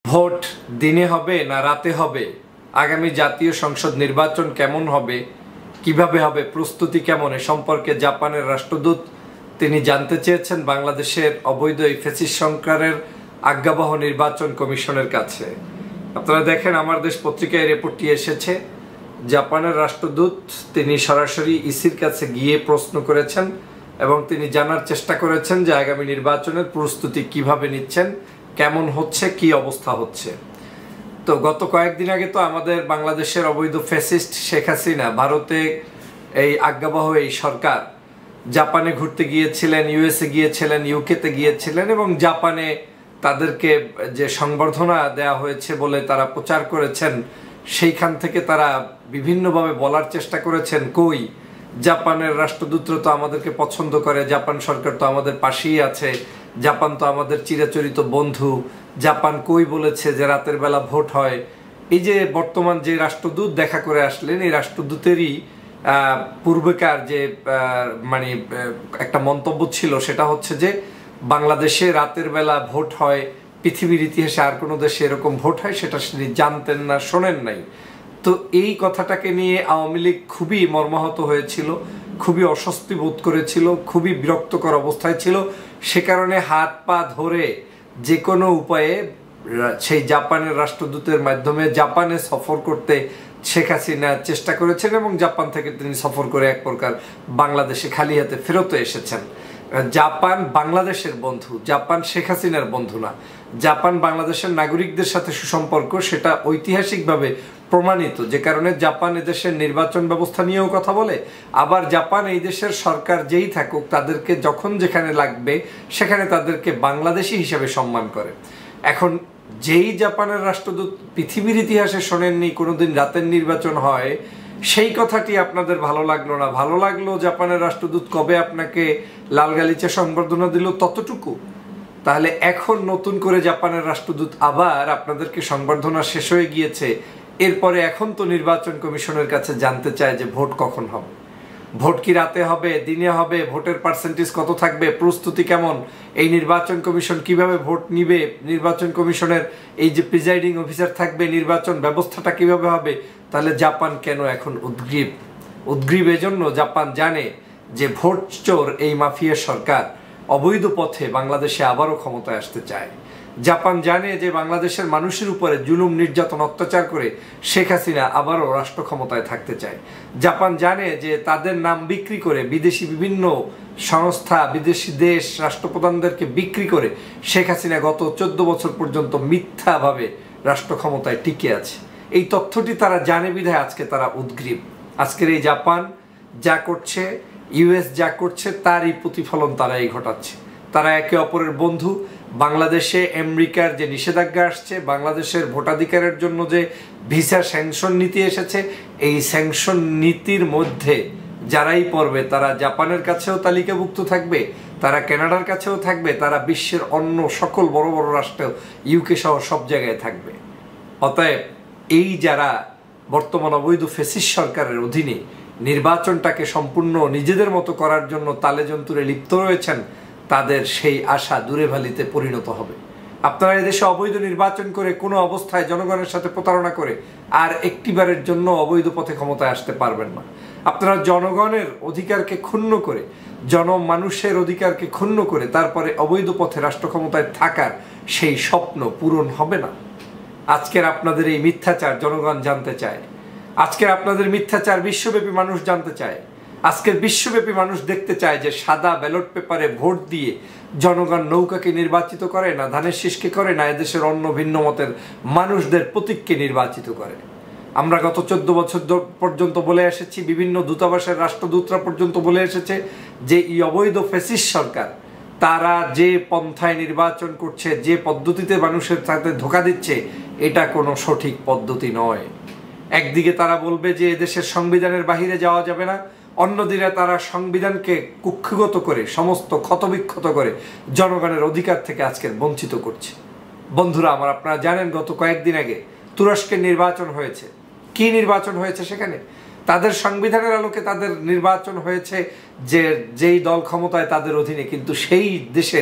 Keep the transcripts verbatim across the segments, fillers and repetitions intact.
Vote দিনে হবে না রাতে হবে, আগামী জাতীয় সংসদ নির্বাচন কেমন হবে, কিভাবে হবে, প্রস্তুতি কেমন, এ সম্পর্কে জাপানের রাষ্ট্রদূত তিনি জানতে চেয়েছেন বাংলাদেশের অবৈধ এই ফ্যাসিস্ট সরকারের আজ্ঞাবহ নির্বাচন কমিশনের কাছে। আপনারা দেখেন, আমার দেশ পত্রিকায় রিপোর্টটি এসেছে। জাপানের রাষ্ট্রদূত তিনি সরাসরি ইসির কাছে গিয়ে প্রশ্ন করেছেন এবং তিনি জানার চেষ্টা করেছেন যে আগামী নির্বাচনের প্রস্তুতি কিভাবে নিচ্ছেন, কেমন হচ্ছে, কি অবস্থা হচ্ছে। তো গত কয়েকদিন আগে তো আমাদের বাংলাদেশের অবৈধ ফ্যাসিস্ট শেখ হাসিনা ভারতে এই আজ্ঞাবহ এই সরকার জাপানে ঘুরতে গিয়েছিলেন, ইউএসএ গিয়েছিলেন, ইউকেতে গিয়েছিলেন এবং জাপানে তাদেরকে যে সংবর্ধনা দেয়া হয়েছে বলে তারা প্রচার করেছেন, সেইখান থেকে তারা বিভিন্নভাবে বলার চেষ্টা করেছেন, কই জাপানের রাষ্ট্রদূতরা তো আমাদেরকে পছন্দ করে, জাপান সরকার তো আমাদের পাশেই আছে, জাপান তো আমাদের চিরাচরিত বন্ধু, জাপান কই বলেছে যে রাতের বেলা ভোট হয়। এই যে বর্তমান যে রাষ্ট্রদূত দেখা করে আসলেন, এই রাষ্ট্রদূতেরই পূর্বেকার যে মানে একটা মন্তব্য ছিল, সেটা হচ্ছে যে বাংলাদেশে রাতের বেলা ভোট হয়, পৃথিবীর ইতিহাসে আর কোনো দেশে এরকম ভোট হয় সেটা তিনি জানতেন না, শোনেন নাই। তো এই কথাটাকে নিয়ে আওয়ামী লীগ খুবই মর্মাহত হয়েছিল, খুবই অস্বস্তি বোধ করেছিল, খুবই বিরক্তকর অবস্থায় ছিল। সে কারণে হাত পা ধরে যে কোনো উপায়ে সেই জাপানের রাষ্ট্রদূতের মাধ্যমে জাপানে সফর করতে শেখ হাসিনা চেষ্টা করেছেন এবং জাপান থেকে তিনি সফর করে এক প্রকার বাংলাদেশে খালি হাতে ফেরত এসেছেন। জাপান বাংলাদেশের বন্ধু, জাপান শেখ হাসিনার বন্ধু না। জাপান বাংলাদেশের নাগরিকদের সাথে সুসম্পর্ক, সেটা ঐতিহাসিকভাবে প্রমাণিত, যে কারণে জাপান এদেশের নির্বাচন ব্যবস্থা নিয়েও কথা বলে। আবার জাপান এই দেশের সরকার যেই থাকুক, তাদেরকে যখন যেখানে লাগবে সেখানে তাদেরকে বাংলাদেশি হিসেবে সম্মান করে। এখন যেই জাপানের রাষ্ট্রদূত পৃথিবীর ইতিহাসে শোনেননি কোনোদিন রাতের নির্বাচন হয়, সেই কথাটি আপনাদের ভালো লাগলো না। ভালো লাগলো জাপানের রাষ্ট্রদূত কবে আপনাকে লাল গালিচা সংবর্ধনা দিল ততটুকু। তাহলে এখন নতুন করে জাপানের রাষ্ট্রদূত আবার আপনাদেরকে সংবর্ধনা শেষ হয়ে গিয়েছে, এরপরে এখন তো নির্বাচন কমিশনের কাছে জানতে চায় যে ভোট কখন হবে, ভোট কি রাতে হবে, দিনে হবে, ভোটের পার্সেন্টেজ কত থাকবে, প্রস্তুতি কেমন, এই নির্বাচন কমিশন কিভাবে ভোট নিবে, নির্বাচন কমিশনের এই যে প্রিজাইডিং অফিসার থাকবে, নির্বাচন ব্যবস্থাটা কিভাবে হবে। তাহলে জাপান কেন এখন উদ্গ্রীব? উদ্গ্রীব এজন্য, জাপান জানে যে ভোট চোর এই মাফিয়া সরকার অবৈধ পথে বাংলাদেশে আবারও ক্ষমতায় আসতে চায়। জাপান জানে যে বাংলাদেশের মানুষের উপরে জুলুম, নির্যাতন, অত্যাচার করে শেখ হাসিনা আবারও রাষ্ট্র ক্ষমতায় থাকতে চায়। জাপান জানে যে তাদের নাম বিক্রি করে বিদেশি বিভিন্ন সংস্থা, বিদেশি দেশ রাষ্ট্রপ্রধানদেরকে বিক্রি করে শেখ হাসিনা গত চোদ্দ বছর পর্যন্ত মিথ্যাভাবে রাষ্ট্র ক্ষমতায় টিকে আছে। এই তথ্যটি তারা জানে বিধায় আজকে তারা উদ্গ্রীব। আজকের এই জাপান যা করছে, ইউএস যা করছে, তারই প্রতিফলন তারা এই ঘটাচ্ছে। তারা একে অপরের বন্ধু। বাংলাদেশে আমেরিকার যে নিষেধাজ্ঞা আসছে, বাংলাদেশের ভোটাধিকারের জন্য যে ভিসা স্যাংশন নীতি এসেছে, এই স্যাংশন নীতির মধ্যে যারাই পড়বে তারা জাপানের কাছেও তালিকাভুক্ত থাকবে, তারা কানাডার কাছেও থাকবে, তারা বিশ্বের অন্য সকল বড় বড় রাষ্ট্রেও, ইউকে সহ সব জায়গায় থাকবে। অতএব এই যারা বর্তমান অবৈধ ফ্যাসিস্ট সরকারের অধীনে নির্বাচনটাকে সম্পূর্ণ নিজেদের মতো করার জন্য তালে যন্ত্রে লিপ্ত রয়েছেন, তাদের সেই আশা দূরে ভালিতে পরিণত হবে। আপনারা এদেশে অবৈধ নির্বাচন করে কোনো অবস্থায় জনগণের সাথে প্রতারণা করে আর একটিবারের জন্য অবৈধ পথে ক্ষমতায় আসতে পারবেন না। আপনারা জনগণের অধিকারকে ক্ষুণ্ণ করে, জনমানুষের অধিকারকে ক্ষুণ্ণ করে তারপরে অবৈধ পথে রাষ্ট্র ক্ষমতায় থাকার সেই স্বপ্ন পূরণ হবে না। আজকের আপনাদের এই মিথ্যাচার জনগণ জানতে চায়। আজকের আপনাদের মিথ্যাচার বিশ্বব্যাপী মানুষ জানতে চায়। আজকের বিশ্বব্যাপী মানুষ দেখতে চায় যে সাদা ব্যালট পেপারে ভোট দিয়ে জনগণ নৌকাকে নির্বাচিত করে না, ধানের শীষকে করে না, এদেশের অন্য ভিন্ন মতের মানুষদের প্রতীককে নির্বাচিত করে। আমরা গত চোদ্দ বছর পর্যন্ত বলে এসেছি, বিভিন্ন দূতাবাসের রাষ্ট্রদূতরা পর্যন্ত বলে এসেছে যে এই অবৈধ ফ্যাসিস্ট সরকার তারা যে পন্থায় নির্বাচন করছে, যে পদ্ধতিতে মানুষের সাথে ধোঁকা দিচ্ছে, এটা কোনো সঠিক পদ্ধতি নয়। একদিকে তারা বলবে যে এদেশের সংবিধানের বাহিরে যাওয়া যাবে না, অন্যদিকে তারা সংবিধানকে কুক্ষিগত করে, সমস্ত ক্ষতবিক্ষত করে জনগণের অধিকার থেকে আজকের বঞ্চিত করছে। বন্ধুরা আমার, আপনারা জানেন গত কয়েকদিন আগে তুরস্কের নির্বাচন হয়েছে। কি নির্বাচন হয়েছে সেখানে? তাদের সংবিধানের আলোকে তাদের নির্বাচন হয়েছে যে যেই দল ক্ষমতায় তাদের অধীনে, কিন্তু সেই দেশের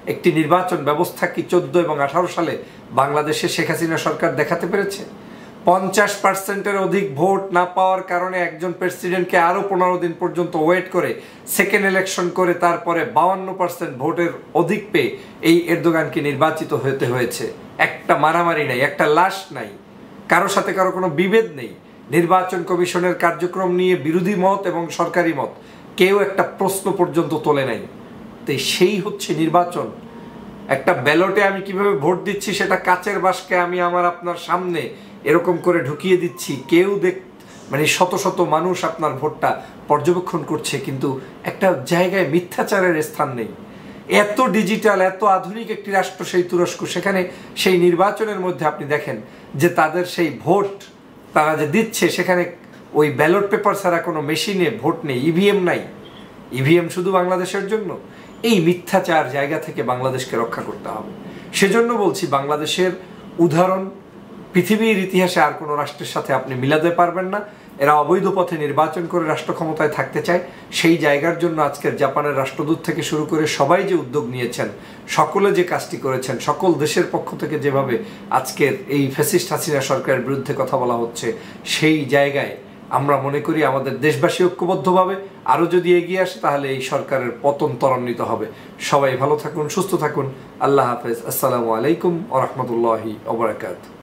একটি নির্বাচন ব্যবস্থা কি চোদ্দ এবং আঠারো সালে বাংলাদেশে শেখ হাসিনা সরকার দেখাতে পেরেছে? পঞ্চাশ পার্সেন্টের অধিক ভোট না পাওয়ার কারণে একজন প্রেসিডেন্টকে আরো পনেরো দিন পর্যন্ত ওয়েট করে সেকেন্ড ইলেকশন করে তারপরে বাউান্ন পার্সেন্ট ভোটের অধিক পেয়ে এই এরদোগানকে নির্বাচিত হতে হয়েছে। একটা মারামারি নাই, একটা লাশ নাই, কারো সাথে কারো কোনো বিভেদ নেই। নির্বাচন কমিশনের কার্যক্রম নিয়ে বিরোধী মত এবং সরকারি মত কেউ একটা প্রশ্ন পর্যন্ত তোলে নাই। তো সেই হচ্ছে নির্বাচন। একটা ব্যালটে আমি কিভাবে ভোট দিচ্ছি সেটা কাচের বাক্সে আমি আমার আপনার সামনে এরকম করে ঢুকিয়ে দিচ্ছি, কেউ দেখ মানে শত শত মানুষ আপনার ভোটটা পর্যবেক্ষণ করছে, কিন্তু একটা জায়গায় মিথ্যাচারের স্থান নেই। এত ডিজিটাল, এত আধুনিক একটি রাষ্ট্র সেই তুরস্ক, সেখানে সেই নির্বাচনের মধ্যে আপনি দেখেন যে তাদের সেই ভোট তারা যে দিচ্ছে সেখানে ওই ব্যালট পেপার ছাড়া কোনো মেশিনে ভোট নেই, ইভিএম নাই। ইভিএম শুধু বাংলাদেশের জন্য। এই মিথ্যাচার জায়গা থেকে বাংলাদেশকে রক্ষা করতে হবে। সেজন্য বলছি, বাংলাদেশের উদাহরণ পৃথিবীর ইতিহাসে আর কোনো রাষ্ট্রের সাথে আপনি মিলাতে পারবেন না। এরা অবৈধ পথে নির্বাচন করে রাষ্ট্র ক্ষমতায় থাকতে চায়। সেই জায়গার জন্য আজকের জাপানের রাষ্ট্রদূত থেকে শুরু করে সবাই যে উদ্যোগ নিয়েছেন, সকলে যে কাজটি করেছেন, সকল দেশের পক্ষ থেকে যেভাবে আজকের এই ফ্যাসিস্ট হাসিনা সরকারের বিরুদ্ধে কথা বলা হচ্ছে, সেই জায়গায় আমরা মনে করি আমাদের দেশবাসী ঐক্যবদ্ধভাবে আরও যদি এগিয়ে আসে তাহলে এই সরকারের পতন ত্বরান্বিত হবে। সবাই ভালো থাকুন, সুস্থ থাকুন। আল্লাহ হাফেজ। আসসালামু আলাইকুম ওয়া রাহমাতুল্লাহি ওয়া বারাকাতুহু।